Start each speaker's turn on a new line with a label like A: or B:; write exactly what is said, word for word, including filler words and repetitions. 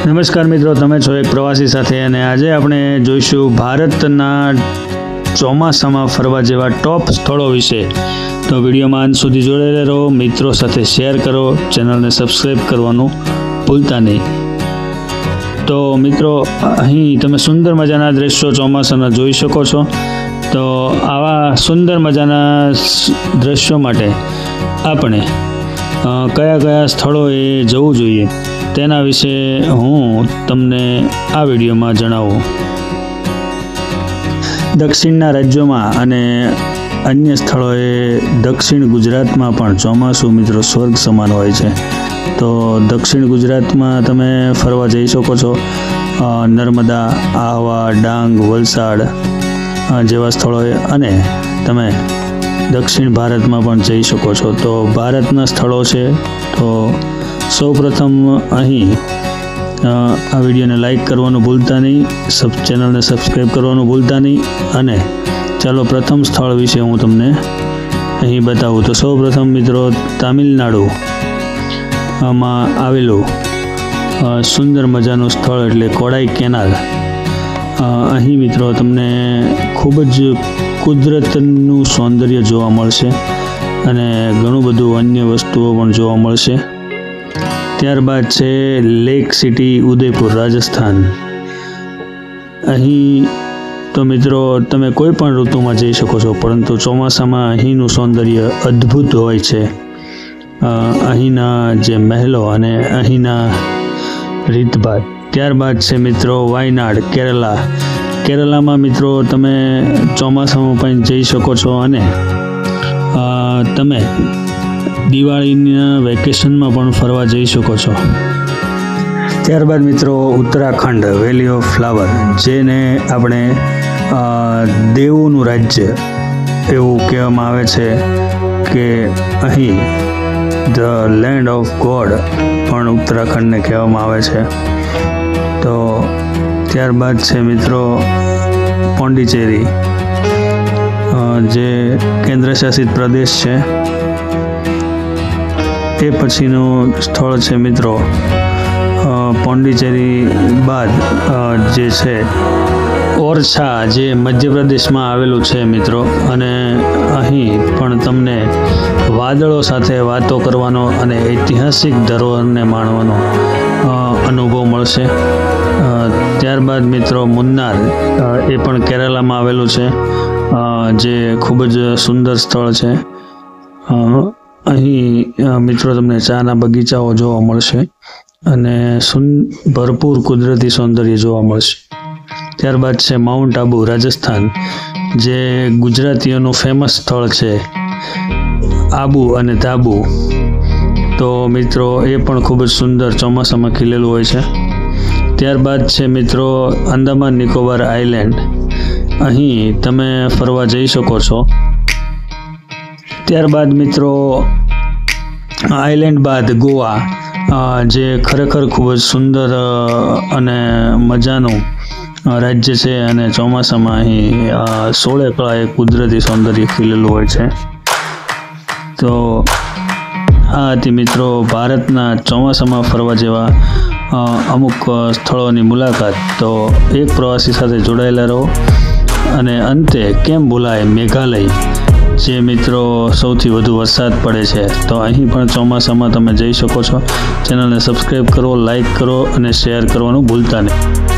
A: નમસ્કાર મિત્રો, તમે છો એક પ્રવાસી સાથે અને આજે આપણે જોઈશું ભારતના ચોમાસામાં ફરવા જેવા ટોપ સ્થળો વિશે। તો વિડીયોમાં અંત સુધી જોડાયેલા રહો, મિત્રો સાથે શેર કરો, ચેનલને સબસ્ક્રાઈબ કરવાનું ભૂલતા નહીં। તો મિત્રો, અહીં તમે સુંદર મજાના દ્રશ્યો ચોમાસાના જોઈ શકો છો। તો આવા સુંદર મજાના દ્રશ્યો માટે આપણે કયા કયા સ્થળોએ જવું જોઈએ તેના વિશે હું તમને આ વિડીયોમાં જણાવું। દક્ષિણના રાજ્યોમાં અને અન્ય સ્થળોએ દક્ષિણ ગુજરાતમાં પણ ચોમાસું મિત્રો સ્વર્ગ સમાન હોય છે। તો દક્ષિણ ગુજરાતમાં તમે ફરવા જઈ શકો છો। નર્મદા, આહવા, ડાંગ, વલસાડ જેવા સ્થળોએ અને તમે દક્ષિણ ભારતમાં પણ જઈ શકો છો। તો ભારતના સ્થળો છે તો સૌ પ્રથમ અહીં આ વિડીયોને લાઈક કરવાનું ભૂલતા નહીં, સબ ચેનલને સબસ્ક્રાઈબ કરવાનું ભૂલતા નહીં। અને ચાલો પ્રથમ સ્થળ વિશે હું તમને અહીં બતાવું। તો સૌ પ્રથમ મિત્રો તામિલનાડુ માં આવેલું સુંદર મજાનું સ્થળ એટલે કોડાઈ કેનાલ। અહીં મિત્રો તમને ખૂબ જ કુદરતનું સૌંદર્ય જોવા મળશે અને ઘણું બધું અન્ય વસ્તુઓ પણ જોવા મળશે। ત્યારબાદ છે લેક સિટી ઉદયપુર, રાજસ્થાન। અહીં તો મિત્રો તમે કોઈ પણ ઋતુમાં જઈ શકો છો, પરંતુ ચોમાસામાં અહીંનું સૌંદર્ય અદ્ભુત હોય છે। અહીંના જે મહેલો અને અહીંના રીતભાત। ત્યારબાદ છે મિત્રો વાયનાડ, કેરલા। કેરલામાં મિત્રો તમે ચોમાસામાં પણ જઈ શકો છો અને તમે દિવાળીના વેકેશનમાં પણ ફરવા જઈ શકો છો। ત્યારબાદ મિત્રો ઉત્તરાખંડ, વેલી ઓફ ફ્લાવર, જેને આપણે દેવોનું રાજ્ય એવું કહેવામાં આવે છે કે અહીં ધ લેન્ડ ઓફ ગોડ પણ ઉત્તરાખંડને કહેવામાં આવે છે। તો ત્યારબાદ છે મિત્રો પોંડિચેરી, જે કેન્દ્રશાસિત પ્રદેશ છે। એ પછીનું સ્થળ છે મિત્રો પોંડિચેરી બાદ જે છે ઓરછા, જે મધ્યપ્રદેશમાં આવેલું છે મિત્રો। અને અહીં પણ તમને વાદળો સાથે વાતો કરવાનો અને ઐતિહાસિક ધરોહરને માણવાનો અનુભવ મળશે। ત્યારબાદ મિત્રો મુન્નાર, એ પણ કેરલામાં આવેલું છે, જે ખૂબ જ સુંદર સ્થળ છે। અહીં મિત્રો તમને ચાના બગીચાઓ જોવા મળશે અને ભરપૂર કુદરતી સૌંદર્ય જોવા મળશે। ત્યારબાદ છે માઉન્ટ આબુ, રાજસ્થાન, જે ગુજરાતીઓનું ફેમસ સ્થળ છે, આબુ અને તાબુ। તો મિત્રો એ પણ ખૂબ જ સુંદર ચોમાસામાં ખીલેલું હોય છે। ત્યારબાદ છે મિત્રો અંદામાન નિકોબાર આઇલેન્ડ, અહીં તમે ફરવા જઈ શકો છો। ત્યારબાદ મિત્રો આઇલેન્ડ બાદ ગોવા, જે ખરેખર ખૂબ જ સુંદર અને મજાનું રાજ્ય છે અને ચોમાસામાં અહીં સોળે કળાએ કુદરતી સૌંદર્ય ખીલેલું હોય છે। તો આ હતી મિત્રો ભારતના ચોમાસામાં ફરવા જેવા અમુક સ્થળોની મુલાકાત। તો એક પ્રવાસી સાથે જોડાયેલા રહો। અને અંતે કેમ ભૂલાય મેઘાલય, જે મિત્રો સૌથી વધુ વરસાદ પડે છે। તો અહીં પણ ચોમાસામાં તમે જઈ શકો છો। ચેનલને સબસ્ક્રાઈબ કરો, લાઈક કરો અને શેર કરવાનું ભૂલતા નહીં।